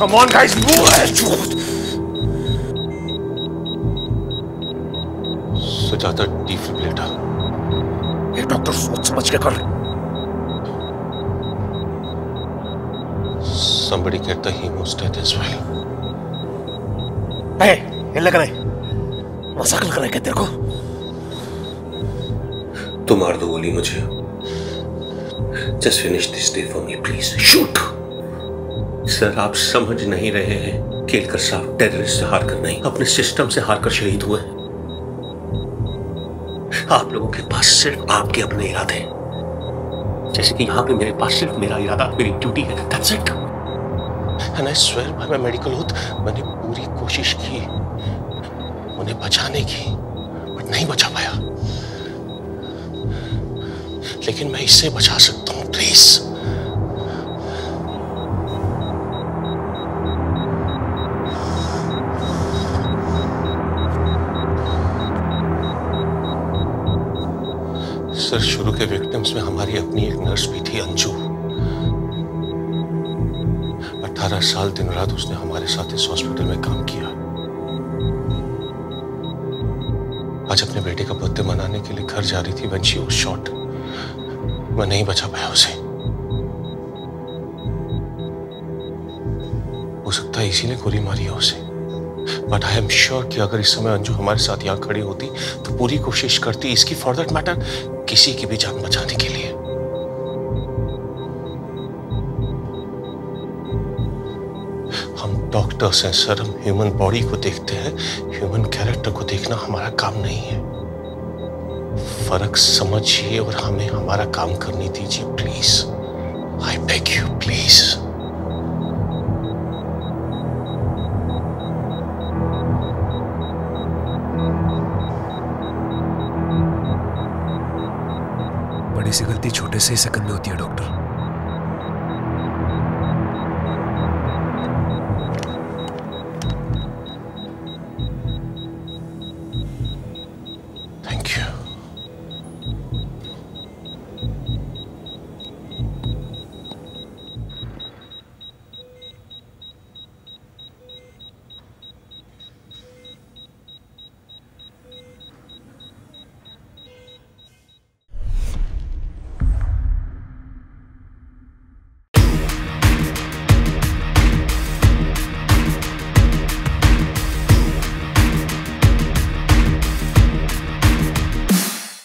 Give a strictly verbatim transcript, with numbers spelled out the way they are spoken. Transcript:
Come on, guys, move it! Sujata, defibrillator. ये doctor सोच समझ के कर। Somebody get the hemostat as well. Hey, हिलने का नहीं। मजाक लग रहा है क्या तेरे को? तू मार दो गोली मुझे। Just finish this day for me, please. Shoot! Sir, आप समझ नहीं रहे हैं। केलकर साहब टेररिस्ट से हार कर नहीं, अपने सिस्टम से हार कर शहीद हुए। आप लोगों के पास सिर्फ आपके अपने इरादे हैं, जैसे कि यहाँ पे मेरे पास सिर्फ मेरा इरादा, मेरी ड्यूटी है। That's it. And I swear by my medical oath, मैंने पूरी कोशिश की उन्हें बचाने की, बट नहीं बचा पाया। लेकिन मैं इससे बचा सकता हूँ, प्लीज। सर, शुरू के विक्टिम्स में हमारी अपनी एक नर्स भी थी, अंजू। अठारह साल दिन रात उसने हमारे साथ इस हॉस्पिटल में काम किया। आज अपने बेटे का बर्थडे मनाने के लिए घर जा रही थी when she was shot। मैं नहीं बचा पाया उसे। हो सकता है इसीलिए गोली मारी है उसे। बट आई एम श्योर कि अगर इस समय अंजू हमारे साथ यहाँ खड़ी होती तो पूरी कोशिश करती इसकी, फॉर दैट मैटर किसी की भी जान बचाने के लिए। हम डॉक्टर्स हैं सर, हम ह्यूमन बॉडी को देखते हैं, ह्यूमन कैरेक्टर को देखना हमारा काम नहीं है। फर्क समझिए और हमें हमारा काम करने दीजिए, please. I beg you, please. बड़ी सी गलती छोटे से ही सेकंड में होती है डॉक्टर।